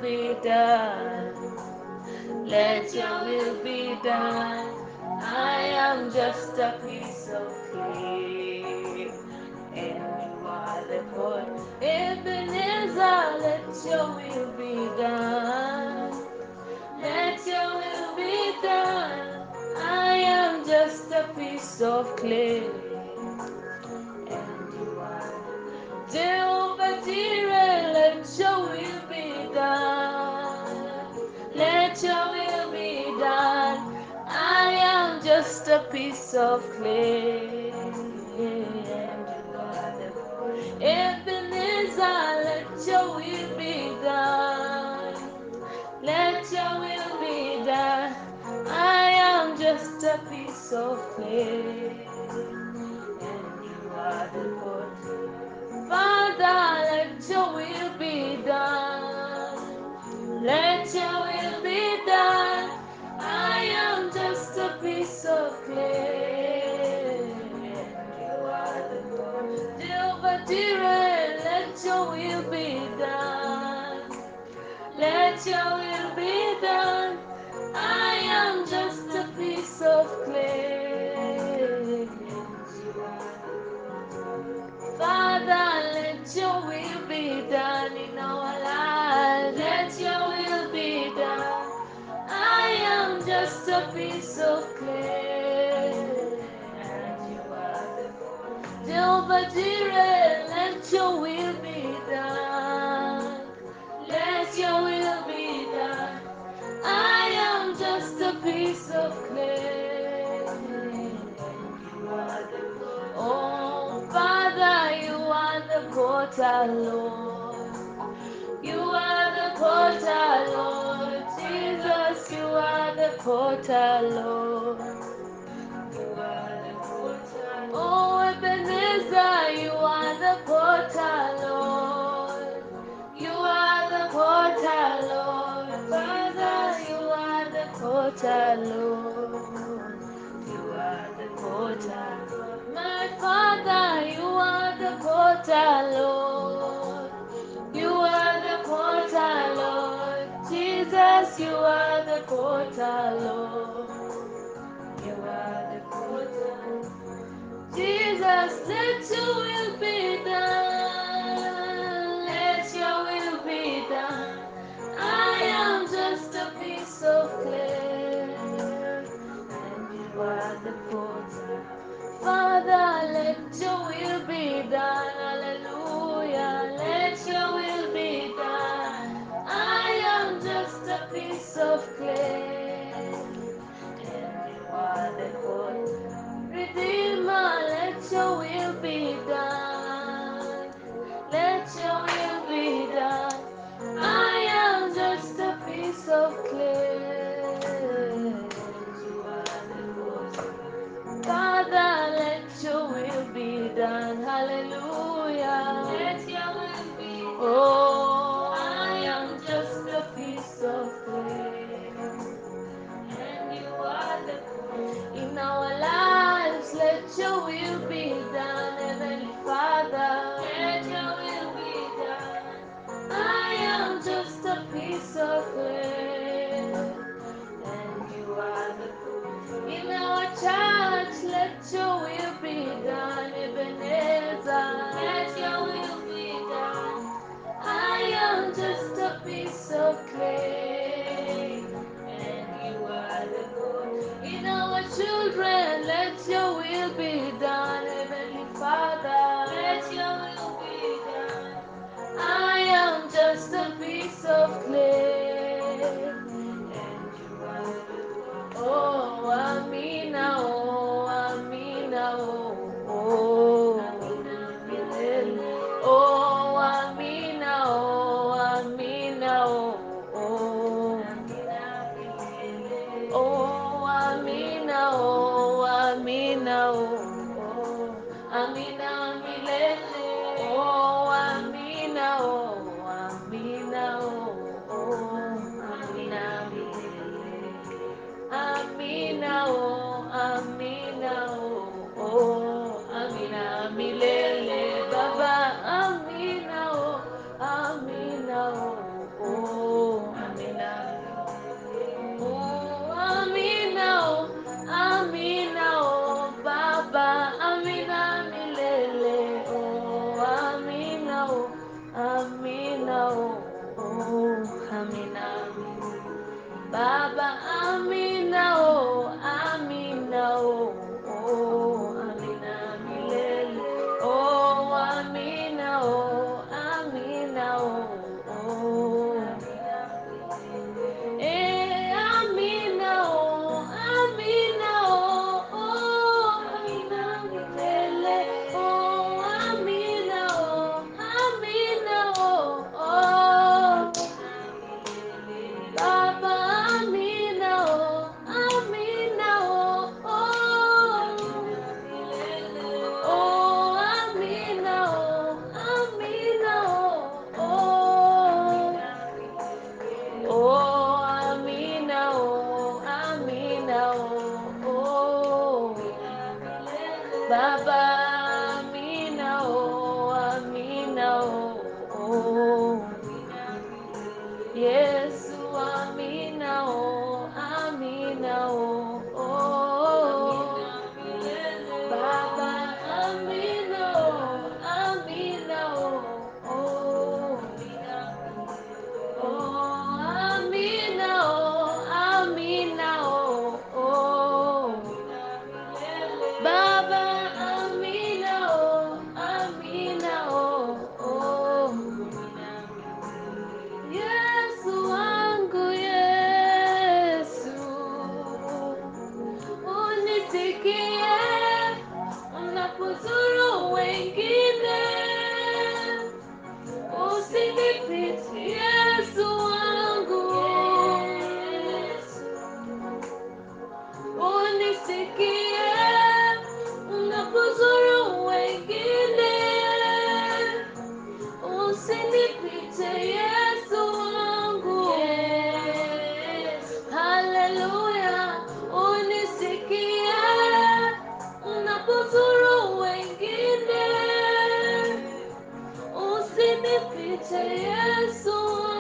be done. Let your will be done. I am just a piece of clay, and you are the God. Ebenezer, let your will be done. Let your will be done. I am just a piece of clay, and you are Jehovah Jireh, let your will be done. Let your will be done. I am just a piece of clay, and you are the God. Ebenezer, let your will be done. Let your will be done. I am just a piece of clay, and you are the God. Father, let your will be done. Let your will be done. I am just a piece of clay, and you are the God. Jehovah Jireh, let your will be done. Let your will be done. I am just a piece of clay. Father, let your will be done in our lives. Let your will be done. I am just a piece of clay, and you are the God. Jehovah Jireh, let your will be done. Let your will be done. I am just a piece of clay, and you are the God. Oh, Father, you are the potter, Lord. You are the potter, Lord. Jesus, you are the potter, Lord. You are the potter. Oh, Ebenezer, you are the potter, Lord. You are the potter, Lord. Father, you are the potter, Lord. You are the potter. My Father, you are the potter, Lord. You are the potter, Lord. Jesus, you are the potter, Lord. You are the potter. Jesus, let your will be done. Let your will be done. I am just a piece of clay, and you are the potter. Father, let your will be done. Hallelujah. Let your will be done. I am just a piece of clay, and you are the potter. Redeemer, let your will be done. Let your will be done. I am just a piece of clay, and you are the potter. Father, let your will be done. Hallelujah. Amina, oh, oh, Amina. Baba, Amina, oh, Amina, oh, oh, Amina, milele. Oh, Amina, oh, Amina, oh, oh. Amina, oh, Amina, oh, oh, Amina, milele. Oh, Amina, oh, Amina, oh, oh. Baba, Amina, oh, Amina, oh, oh. Oh, Amina, oh, Amina, oh, oh. Oh, Amina, oh, Amina, oh, oh. Baba, Amina, oh, Amina, oh, oh. Yesu, Amina, oh, Amina, oh, oh. Baba, Amina, oh, Amina, oh, oh. Oh, Amina, oh, Amina, oh, oh. Baba, Amina, oh, Amina, oh, oh. Yesu wangu, Yesu, unisikie unapozuru wengine. Usinipite Yesu wangu, unisikie unapozuru wengine. Usinipite Yesu wangu, haleluya. Unisikie unapozuru wengine. Usinipite Yesu